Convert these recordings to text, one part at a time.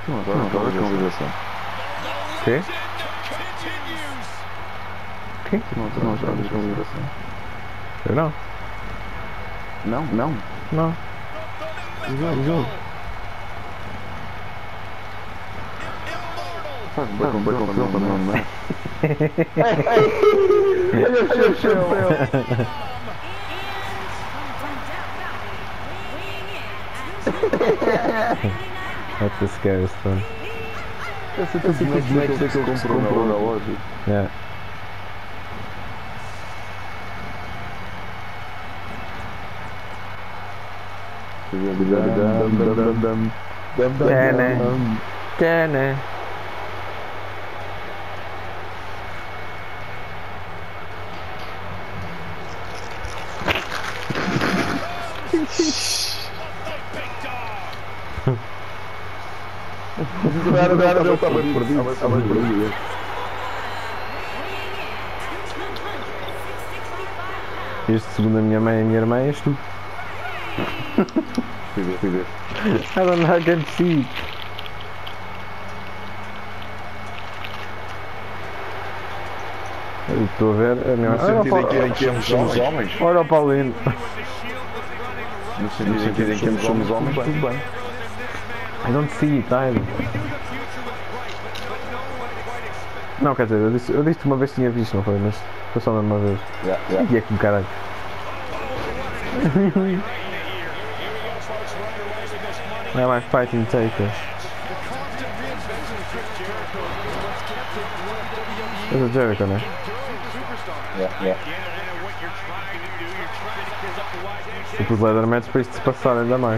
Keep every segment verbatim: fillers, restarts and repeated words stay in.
Não, agora não agora com a ligação. Quê? Quê? Não, tu não jogas com a ligação. Eu não? Não, não. Não. O jogo, o jogo. Faz bem com bem com filme, não, não é? Olha o chapéu. That's the scariest one. Esse tipo de boneco que ele comprou na loja. Yeah. É, né? É, né? O cara dele estava perdido. Estava perdido. Este, segundo a minha mãe e a minha irmã, és tu. Fui ver, fui ver. I don't know how I can see. Eu estou a ver a minha... No sentido em que em que ambos somos homens. Olha o Paulino. No sentido em que ambos somos homens, tudo bem. I don't see it either. Não, quer dizer, eu disse, eu disse uma vez que tinha visto, não foi? Mas foi só mesmo uma vez. Yeah, yeah. E é como caralho. Why am I fighting Taker? There's a Jericho, né? Yeah, yeah. Tipo os Leathermats para isto se passar ainda mais.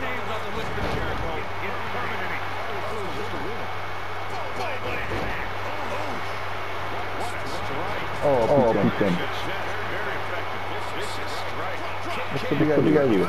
Oh, oh, pequeno. Obrigado, obrigado.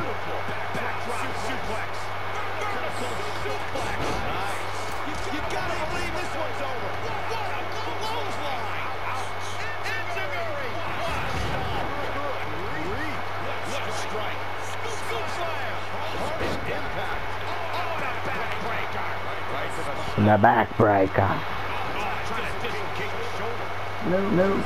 Na backbreaker. No, no.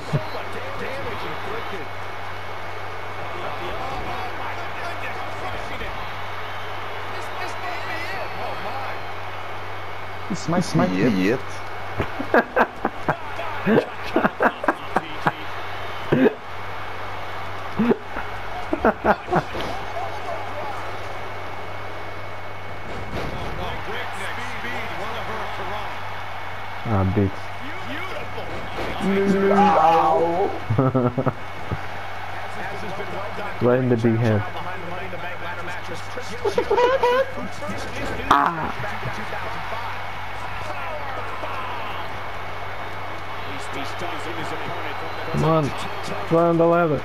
This might, this might be it. Ah, bitch. Right in the big head. Ah. Come on, run the ladder.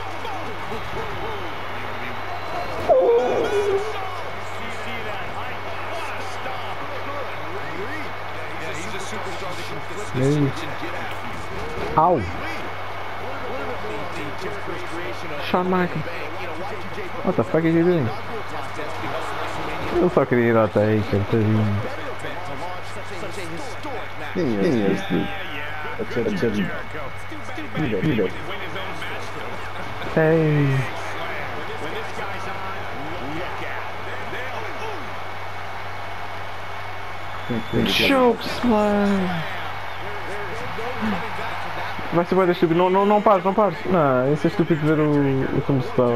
Hey. Ow! Shawn Michaels. What the fuck is he doing? Eu só queria ir até aí, cartadinho. Quem é este? Atira. Mira, mira. Hey. Choke slam. Vai ser bué estúpido. Não, não, não pares, não pares. Não, isso é estúpido ver o, o como se está.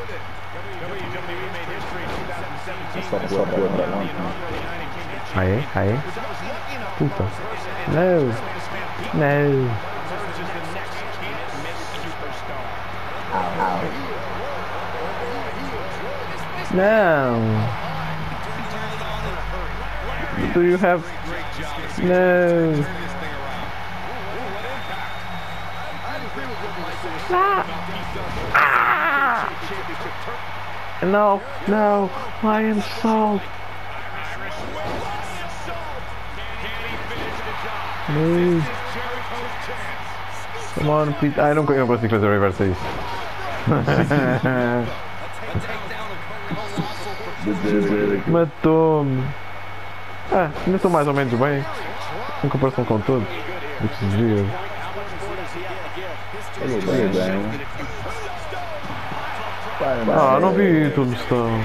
Ah é? Ah é? Puta. Não. Não. Não. Do you have... No. Ah. Ah. No, no, Lion Salt. No. Come on, please. I don't, eu não consigo fazer o reverse a isso. Matou-me. É, ainda estou mais ou menos bem. Em comparação com todos. Estes dias. Olha bem. Ah, não vi tudo estão.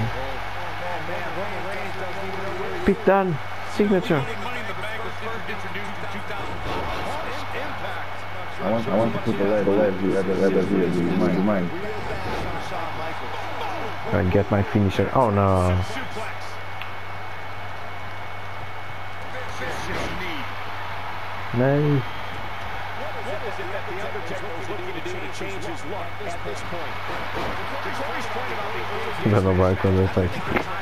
Pete Dunne, signature. I want, I want to put the lead, the lead, the lead, the lead, the lead, the mine. I get my finisher. Oh no. No. Ainda não vai quando eu sei.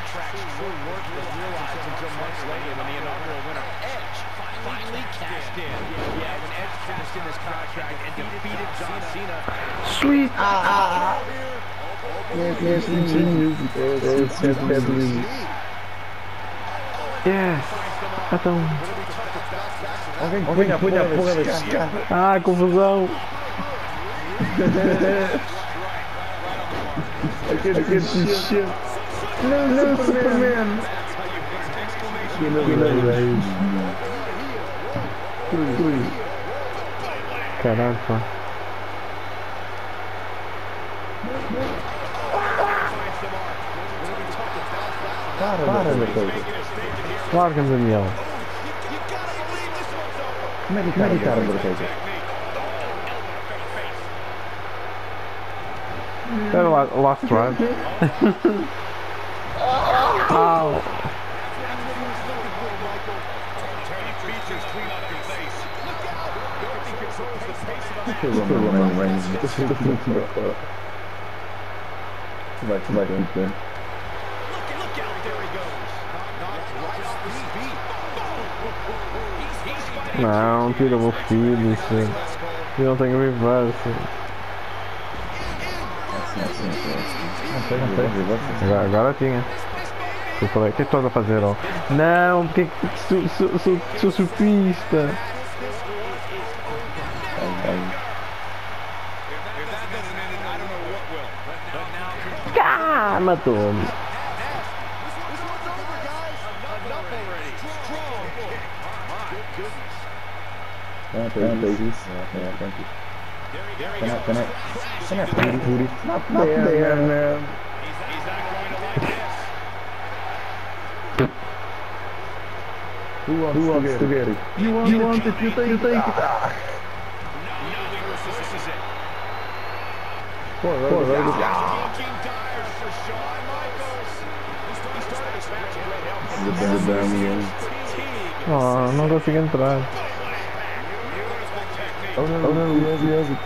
Sweet. Ah. Yes, yes, yes, yes, yes, yes. Yes. Então. Alguém põe a porra desse cara. Ah, confusão. Aquele que xixi. Não, não, Superman. Que não é isso. Caralho, pá. Para, para, meu coisa. Larga, Daniel. Como é que cara, cara, meu coisa? Era lá, last round. Au. Vai, vai, vai. Não, tira o meu filho, isso. Eu não tenho reverse. Não sei, não sei. Agora, agora tinha. Eu falei, o que é que estás a fazer, ó? Não, porque sou, sou, sou, sou surfista. Ah, matou-me. Don't take this. Yeah, thank you. Can I, can I, can I put it, put it? Not, not there, there, man. Who wants, Who wants to, get to get it? You want, you want it, you take you take it. Ah. Pô, Pô, oh, não consigo entrar. Oh no, oh no, yes, yes.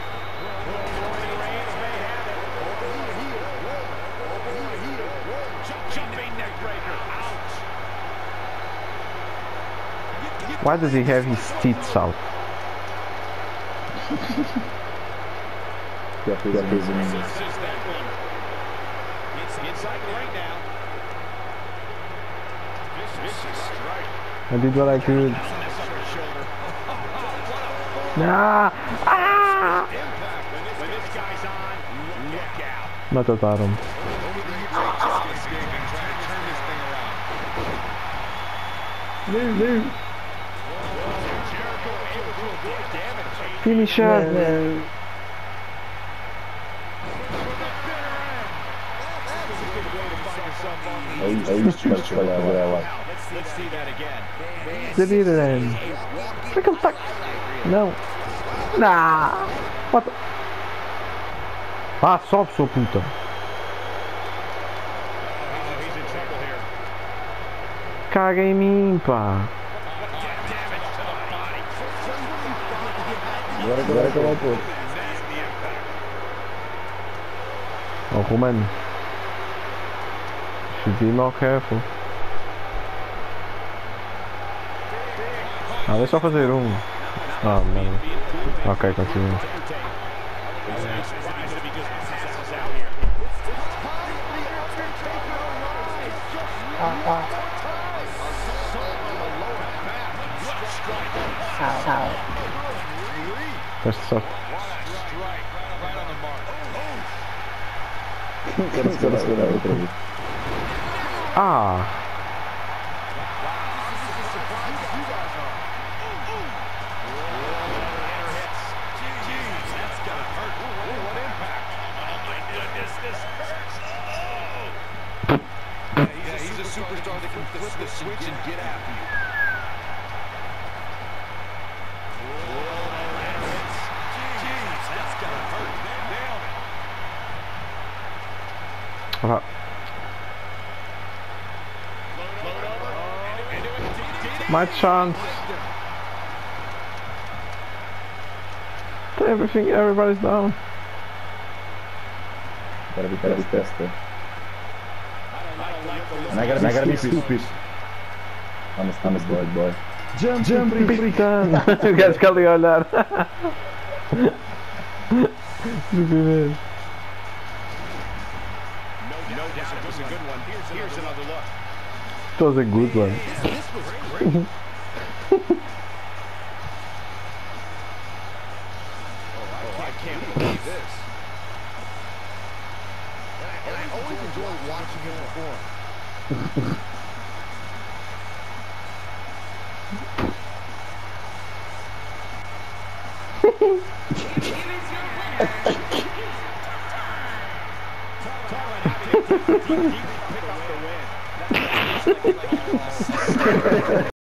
Why does he have his teeth out? Yeah, please, yeah, please. I did what I could. Ah! Ah! Mataram. Move, move. Finish up. No. I used to much for that. Let's see that again. They did it then. Freaking fuck. No. Nah. What the? Ah, sobe, sua puta. Caga em mim, pá. Agora, agora acabou um pouco. Oh, Romano. Should be more careful. Ah, deixa eu fazer um. Ah, mano. Ok, continua. Ah, ah. Ow, ow. Presta sorte. Quero esperar outra vez. Ah! superstar that can flip the switch and get after you. Jeez, that's gonna hurt. Nailed it. Uh, my chance. Everything, everybody's down. Gotta be, gotta be faster. And I gotta, and I gotta be stupid. I'm a, I'm a boy, boy. Jump, jump, Britan. Gaz kalıyorlar. Süper. It was a good one. I can't believe this. And I always enjoy watching him perform. Pick up the win.